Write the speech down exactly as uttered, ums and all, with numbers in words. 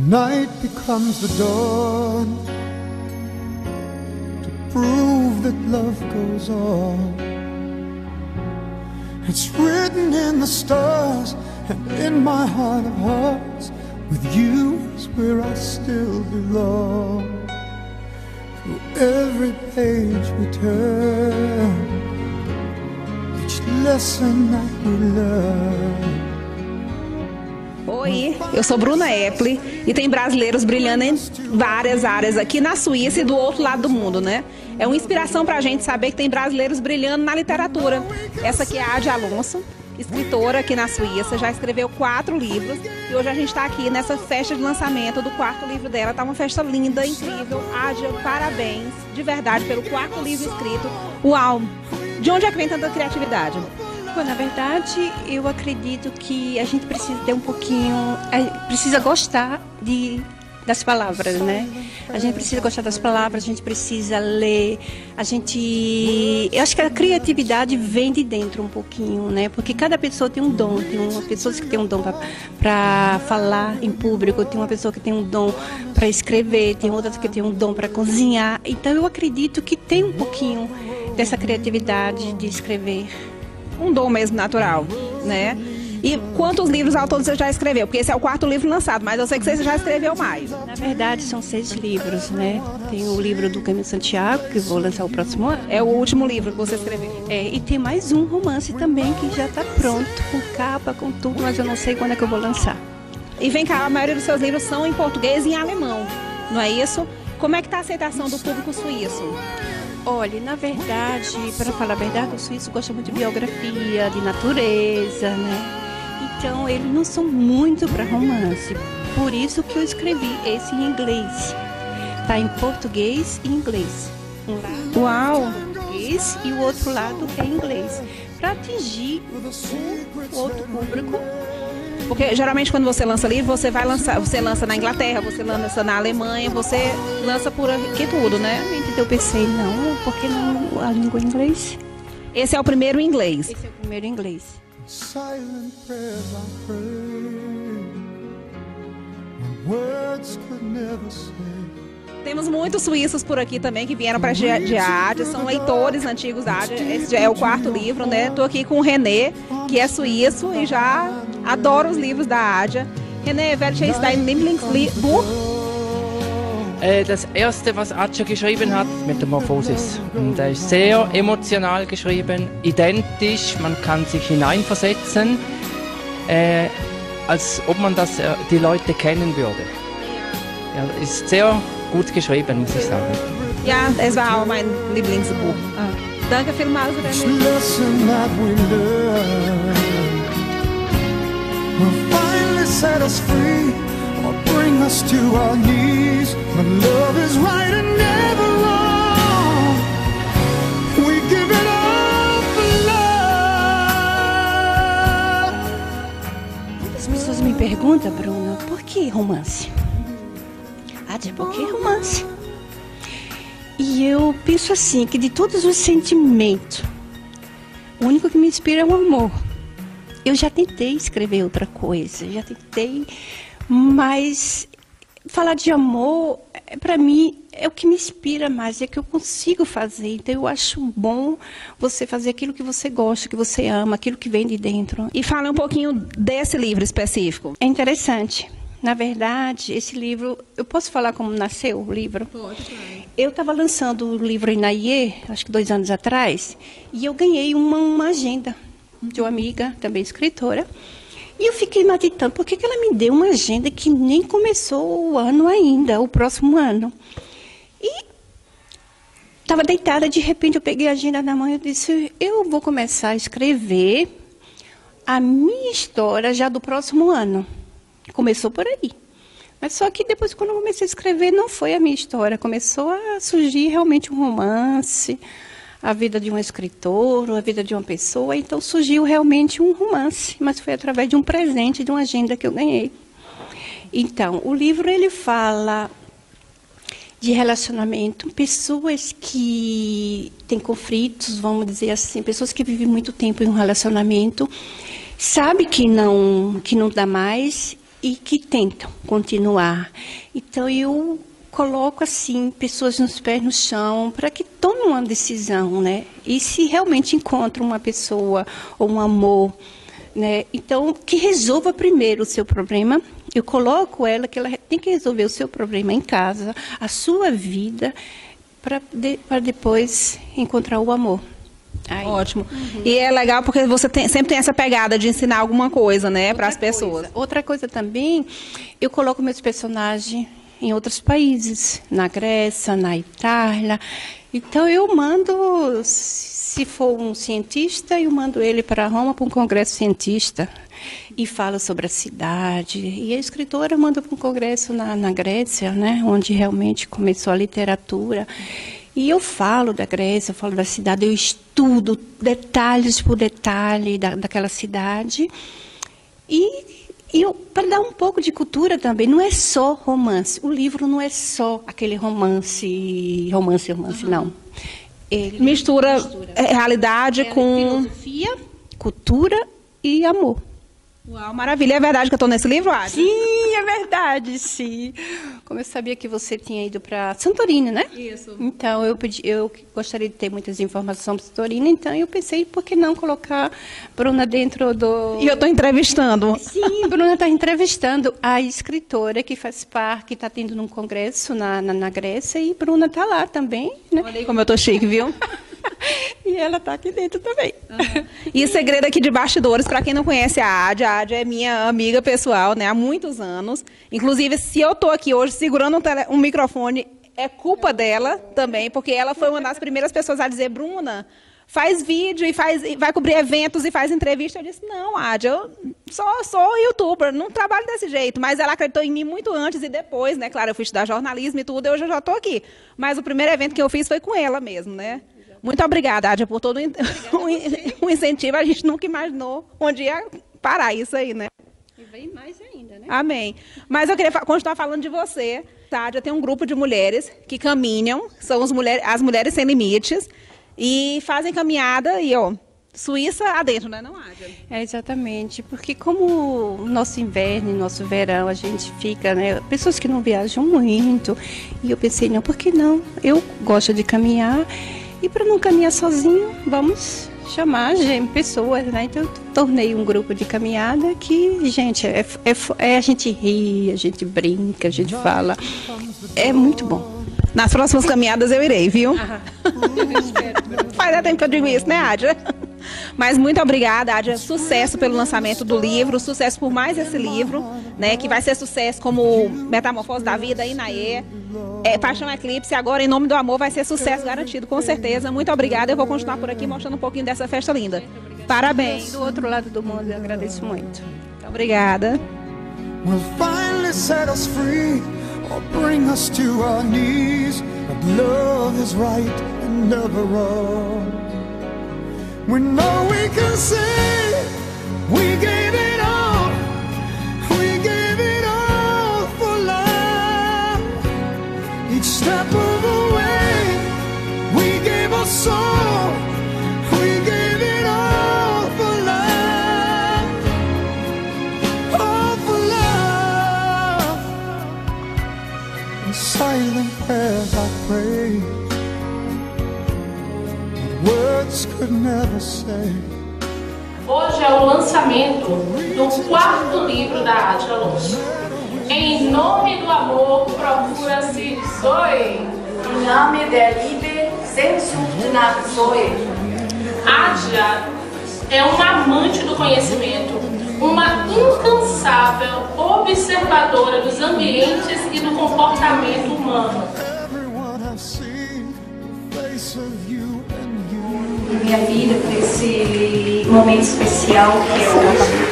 night becomes the dawn to prove that love goes on. It's written in the stars and in my heart of hearts, with you is where I still belong. Through every page we turn, each lesson that we learn. Oi, eu sou Bruna Epli e tem brasileiros brilhando em várias áreas aqui na Suíça e do outro lado do mundo, né? É uma inspiração pra gente saber que tem brasileiros brilhando na literatura. Essa aqui é a Ade Alonso, escritora aqui na Suíça, já escreveu quatro livros e hoje a gente está aqui nessa festa de lançamento do quarto livro dela. Tá uma festa linda, incrível. Ade, parabéns de verdade pelo quarto livro escrito. Uau! De onde é que vem tanta criatividade? Bom, na verdade, eu acredito que a gente precisa ter um pouquinho, precisa gostar de, das palavras, né? A gente precisa gostar das palavras, a gente precisa ler, a gente... Eu acho que a criatividade vem de dentro um pouquinho, né? Porque cada pessoa tem um dom, tem uma pessoa que tem um dom para falar em público, tem uma pessoa que tem um dom para escrever, tem outra que tem um dom para cozinhar. Então eu acredito que tem um pouquinho dessa criatividade de escrever. Um dom mesmo natural, né? E quantos livros ao todo você já escreveu? Porque esse é o quarto livro lançado, mas eu sei que você já escreveu mais. Na verdade, são seis livros, né? Tem o livro do Caminho de Santiago, que vou lançar o próximo ano. É o último livro que você escreveu. É, e tem mais um romance também que já está pronto, com capa, com tudo, mas eu não sei quando é que eu vou lançar. E vem cá, a maioria dos seus livros são em português e em alemão, não é isso? Como é que está a aceitação do público suíço? Olha, na verdade, para falar a verdade, o suíço gosta muito de biografia, de natureza, né? Então, eles não são muito para romance. Por isso que eu escrevi esse em inglês. Tá em português e inglês. Um lado Uau! é português e o outro lado é inglês. Para atingir o outro público. Porque geralmente quando você lança livro, você vai lançar, você lança na Inglaterra, você lança na Alemanha, você lança por aqui tudo, né? Então eu pensei, não, por que não a língua inglês? Esse é o primeiro em inglês. Esse é o primeiro em inglês. Silent prayers I pray, when words could never say. Temos muitos suíços por aqui também que vieram para a Ade, são leitores antigos da Ade. Esse já é o quarto livro, né? Estou aqui com o René, que é suíço e já adora os livros da Ade. René, welches ist dein Lieblingsbuch? Äh, das erste, was Ade geschrieben hat, Metamorphosis. Und er ist sehr emotional geschrieben, identisch, man kann sich hineinversetzen, äh, als ob man das, äh, die Leute kennen würde. Er ist sehr gut geschrieben, muss ich sagen. Ja, es war auch mein Lieblingsbuch. Ah. Danke vielmals, René. Lesson that we learn will finally set us free or bring us to our knees. When love is right and never wrong, we give it all for love. Muitas pessoas me perguntam, Bruna, por que romance? Ade, por que romance? E eu penso assim, que de todos os sentimentos, o único que me inspira é o amor. Eu já tentei escrever outra coisa, já tentei, mas falar de amor, para mim, é o que me inspira mais, é o que eu consigo fazer. Então eu acho bom você fazer aquilo que você gosta, que você ama, aquilo que vem de dentro. E fala um pouquinho desse livro específico. É interessante. Na verdade, esse livro, eu posso falar como nasceu o livro? Pode, claro. Eu estava lançando o livro em Naie, acho que dois anos atrás, e eu ganhei uma, uma agenda de uma amiga, também escritora, e eu fiquei meditando, por que que ela me deu uma agenda que nem começou o ano ainda, o próximo ano? E estava deitada, de repente eu peguei a agenda na mão e disse, eu vou começar a escrever a minha história já do próximo ano. Começou por aí. Mas só que depois, quando eu comecei a escrever, não foi a minha história. Começou a surgir realmente um romance, a vida de um escritor, a vida de uma pessoa. Então surgiu realmente um romance, mas foi através de um presente, de uma agenda que eu ganhei. Então, o livro ele fala de relacionamento, pessoas que têm conflitos, vamos dizer assim, pessoas que vivem muito tempo em um relacionamento, sabe que não, que não dá mais, e que tentam continuar. Então, eu coloco, assim, pessoas nos pés no chão para que tomem uma decisão, né? E se realmente encontram uma pessoa ou um amor, né? Então, que resolva primeiro o seu problema. Eu coloco ela que ela tem que resolver o seu problema em casa, a sua vida, para de, para depois encontrar o amor. Aí. Ótimo. Uhum. E é legal porque você tem, sempre tem essa pegada de ensinar alguma coisa, né, para as pessoas. Coisa. Outra coisa também, eu coloco meus personagens em outros países, na Grécia, na Itália. Então eu mando, se for um cientista, eu mando ele para Roma para um congresso cientista e falo sobre a cidade. E a escritora manda para um congresso na, na Grécia, né, onde realmente começou a literatura. E eu falo da Grécia, eu falo da cidade, eu estudo detalhes por detalhe da, daquela cidade. E, e para dar um pouco de cultura também, não é só romance. O livro não é só aquele romance, romance, romance, uhum. não. Ele mistura, mistura. realidade Ela com... É filosofia, cultura e amor. Uau, maravilha. É verdade que eu estou nesse livro, Adi? Sim, é verdade, sim. Como eu sabia que você tinha ido para Santorini, né? Isso. Então, eu, pedi, eu gostaria de ter muitas informações sobre Santorini, então eu pensei, por que não colocar Bruna dentro do... E eu estou entrevistando. Sim, Bruna está entrevistando a escritora que faz parte, que está tendo num congresso na, na, na Grécia, e Bruna está lá também, né? Olha aí como eu estou chique, viu? E ela está aqui dentro também. Uhum. E o segredo aqui de bastidores, para quem não conhece a Adi, a Adi é minha amiga pessoal, né, há muitos anos. Inclusive, se eu estou aqui hoje segurando um, tele, um microfone, é culpa dela também, porque ela foi uma das primeiras pessoas a dizer, Bruna, faz vídeo e faz, vai cobrir eventos e faz entrevista. Eu disse, não, Adi, eu só sou youtuber, não trabalho desse jeito. Mas ela acreditou em mim muito antes e depois, né? Claro, eu fui estudar jornalismo e tudo, hoje eu já estou aqui. Mas o primeiro evento que eu fiz foi com ela mesmo, né? Muito obrigada, Adia, por todo o incentivo. A gente nunca imaginou onde ia parar isso aí, né? E vem mais ainda, né? Amém. Mas eu queria continuar falando de você. Tá? Adia tem um grupo de mulheres que caminham, são as mulheres, as mulheres Sem Limites, e fazem caminhada e, ó, Suíça adentro, né, não, Adia? É, exatamente, porque como nosso inverno e nosso verão, a gente fica, né, pessoas que não viajam muito, e eu pensei, não, por que não? Eu gosto de caminhar, e para não caminhar sozinho, vamos chamar gente, pessoas, né? Então eu tornei um grupo de caminhada que, gente, é, é, é a gente ri, a gente brinca, a gente fala. É muito bom. Nas próximas caminhadas eu irei, viu? Ah, faz tempo que eu digo isso, né, Adia? Mas muito obrigada, Adia. Sucesso pelo lançamento do livro, sucesso por mais esse livro, né? Que vai ser sucesso como Metamorfose da Vida, Inaê, é, Paixão Eclipse. Agora, Em Nome do Amor, vai ser sucesso garantido, com certeza. Muito obrigada. Eu vou continuar por aqui mostrando um pouquinho dessa festa linda. Parabéns. Do outro lado do mundo, eu agradeço muito. Muito obrigada. Will finally set us free or bring us to our knees. But love is right and never wrong. We know we can say we gave it all, we gave it all for love. Each step of the way, we gave our soul, we gave it all for love, all for love. In silent prayers I pray, words could never say. Hoje é o lançamento do quarto livro da Adia Alonso. Em Nome do Amor, procura-se Zoe. Im Namen der Liebe Sehnsucht nach Zoe. Adia é uma amante do conhecimento, uma incansável observadora dos ambientes e do comportamento humano. Minha vida, por esse momento especial que é hoje.